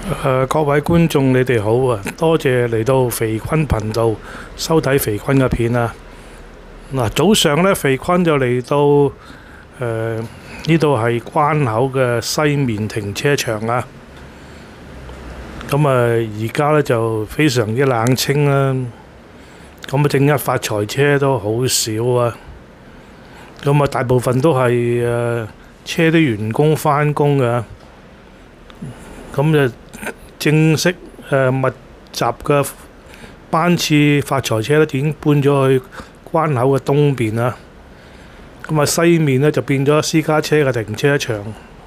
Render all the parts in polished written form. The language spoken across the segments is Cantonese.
各位觀眾，你哋好啊！多謝嚟到肥坤頻道收睇肥坤嘅片啊！嗱，早上呢，肥坤就嚟到呢度係關口嘅西面停車場啊！咁啊，而家呢就非常之冷清啦。咁啊，正一發財車都好少啊。咁啊，大部分都係車啲員工返工嘅。咁就正式密集嘅班次發財車咧，已經搬咗去關口嘅東邊啦。咁啊，西面呢就變咗私家車嘅停車場。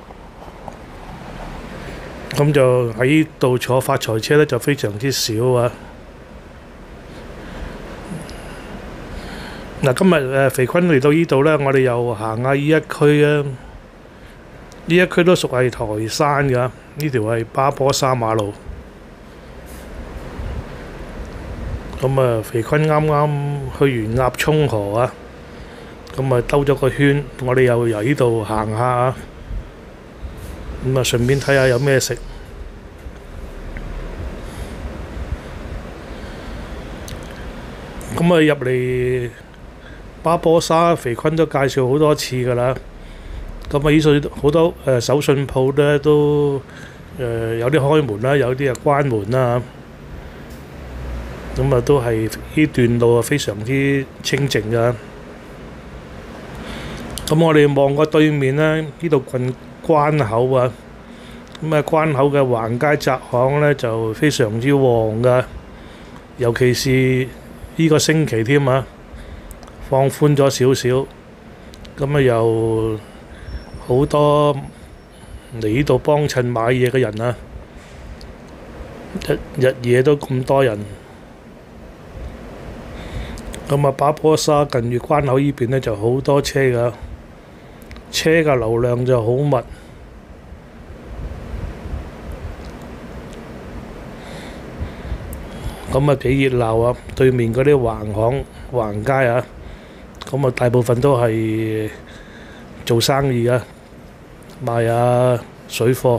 咁就喺呢度坐發財車呢，就非常之少啊。嗱，今日肥坤嚟到呢度呢，我哋又行下呢一區啊。呢一區都屬係台山㗎，呢條係巴波沙馬路。咁啊，肥坤啱啱去完鴨涌河啊，咁啊兜咗個圈，我哋又由呢度行下啊。咁啊，順便睇下有咩食。咁啊，入嚟巴波沙，肥坤都介紹好多次㗎啦。咁啊，呢度好多手信鋪咧都有啲開門啦，有啲啊關門啦。咁啊，都係呢段路啊非常之清靜㗎。咁我哋望過對面咧，呢度近關口啊。咁啊，關口嘅橫街窄巷咧就非常之旺㗎，尤其是呢個星期添啊，放寬咗少少。咁啊，又好多嚟呢度幫襯買嘢嘅人啊，日夜都咁多人。咁啊，巴波沙近住關口呢邊呢就好多車㗎，車嘅流量就好密。咁啊，幾熱鬧啊！對面嗰啲橫街啊，咁啊大部分都係做生意啊，賣下水貨。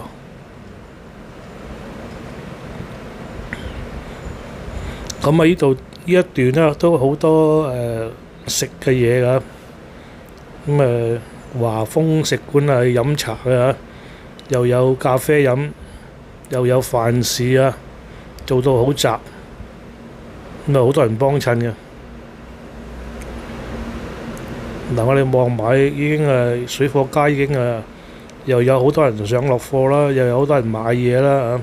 咁啊，呢度呢一段呢都好多食嘅嘢㗎。咁啊，華豐食館啊，飲茶嘅，又有咖啡飲，又有飯市啊，做到好雜。咁啊，好多人幫襯嘅。嗱，我哋望埋已經水貨街已經又有好多人上落貨啦，又有好多人買嘢啦。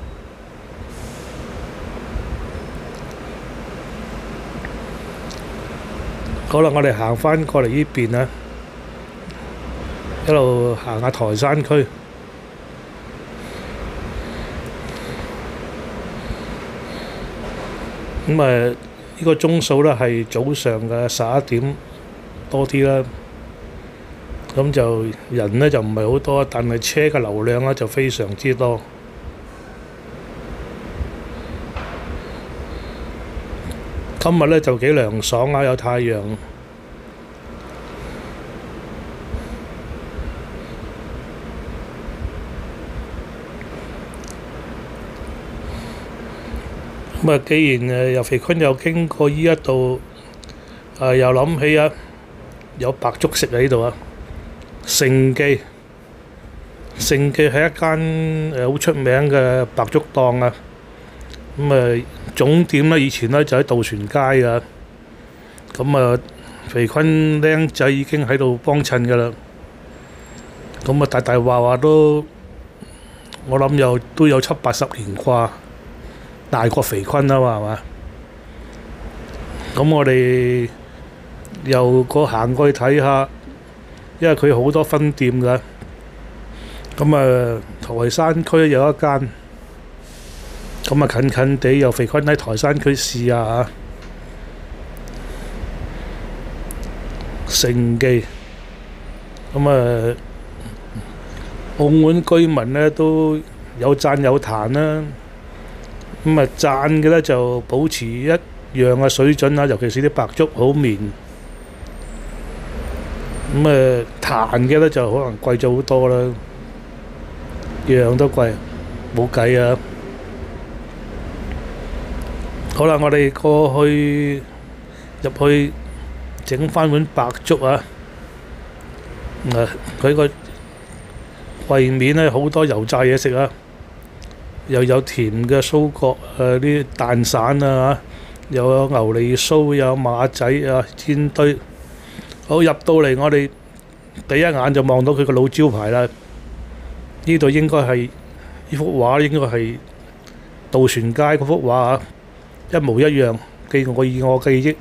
好啦，我哋行返過嚟呢邊啊，一路行下台山區。咁呢個鐘數呢係早上嘅11點多啲啦。咁就人呢就唔係好多，但係車嘅流量呢就非常之多。今日呢就幾涼爽啊，有太陽。咁啊，既然由肥坤又經過呢一度，又諗起啊，有白粥食喺呢度啊。盛記係一間好出名嘅白粥檔啊。咁總店呢以前呢就喺渡船街㗎。咁啊，肥坤僆仔已經喺度幫襯㗎啦。咁啊，大話都，我諗都有70-80年啩。大過肥坤啊嘛，係嘛？咁我哋又行過去睇下，因為佢好多分店㗎。咁啊，台山區有一間，咁啊近地，由肥坤喺台山區試下啊。盛記，咁啊，澳門居民呢都有讚有彈啦。咁啊，讚嘅呢就保持一樣嘅水準啦，尤其是啲白粥好綿。彈嘅呢就可能貴咗好多啦，樣樣都貴。 冇計啊！好啦，我哋過去入去整翻碗白粥啊！佢個櫃面咧好多油炸嘢食啊，又有甜嘅酥角啲蛋散啊，又有牛脷酥，又有馬仔啊煎堆。好，入到嚟，我哋第一眼就望到佢個老招牌啦。呢度應該係呢幅畫，應該係渡船街嗰幅畫啊，一模一樣。以我記憶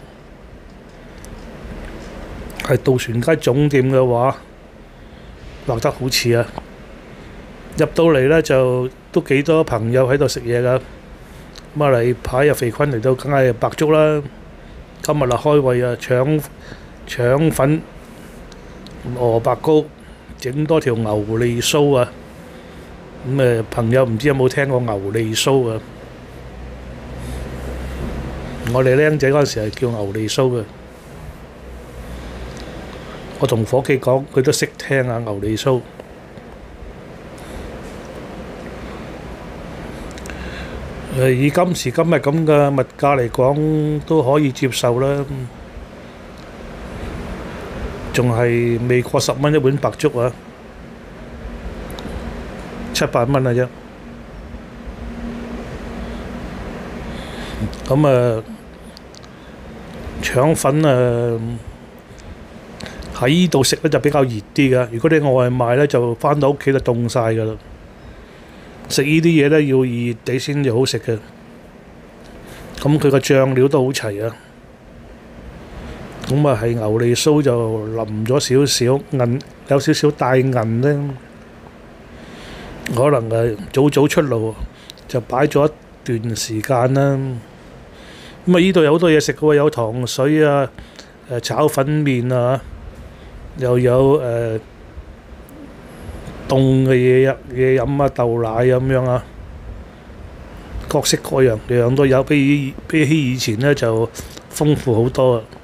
係渡船街總店嘅畫，畫得好似啊！入到嚟呢，就都幾多朋友喺度食嘢噶。咁啊嚟排入肥坤嚟到，梗係白粥啦。今日啊開胃啊，腸粉、蘿蔔糕，整多條牛脷酥啊！咁朋友唔知有冇聽過牛脷酥啊？我哋僆仔嗰陣時係叫牛脷酥嘅。我同伙計講，佢都識聽啊牛脷酥。以今時今日咁嘅物價嚟講，都可以接受啦。仲係未過10蚊一碗白粥啊，7、8蚊啊啫。咁腸粉喺依度食咧就比較熱啲噶。如果你外賣咧，就返到屋企就凍晒噶啦。食呢啲嘢咧要熱熱地先至好食嘅。咁佢個醬料都好齊啊。咁係牛脷酥就淋咗少少韌，有少少帶韌咧。可能早出爐就擺咗一段時間啦。咁依度有好多嘢食嘅喎，有糖水啊，炒粉麵啊，又有凍嘅嘢飲啊，豆奶咁樣啊，各式各樣樣都有，比起以前呢就豐富好多啊！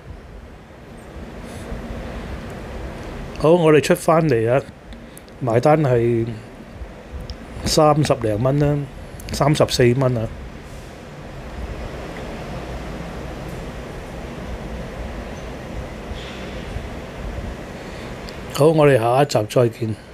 好，我哋出返嚟啊，埋單係30零蚊啦，34蚊啊！好，我哋下一集再見。